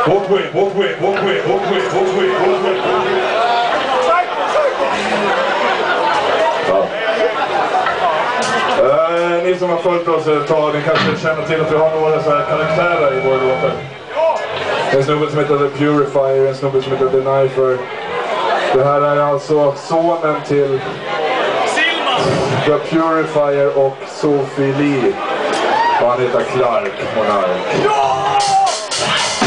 Walk away, walk away, walk away, walk away, walk away, walk away. Ja. Ni som har följt oss ett tag, ni kanske känner till att vi har några så här karaktärer i våra låtar. En snubbe som heter The Purifier, en snubbe som heter The Knifer. Det här är alltså sonen till The Purifier och Sophie Lee. Och han heter Clark Monark.